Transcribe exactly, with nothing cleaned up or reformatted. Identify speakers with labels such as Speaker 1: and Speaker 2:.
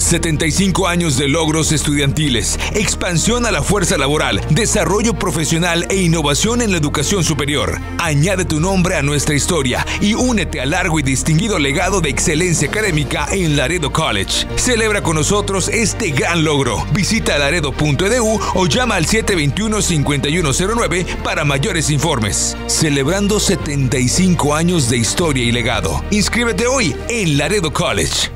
Speaker 1: setenta y cinco años de logros estudiantiles, expansión a la fuerza laboral, desarrollo profesional e innovación en la educación superior. Añade tu nombre a nuestra historia y únete al largo y distinguido legado de excelencia académica en Laredo College. Celebra con nosotros este gran logro. Visita laredo punto e d u o llama al siete dos uno, cinco uno cero nueve para mayores informes. Celebrando setenta y cinco años de historia y legado. Inscríbete hoy en Laredo College.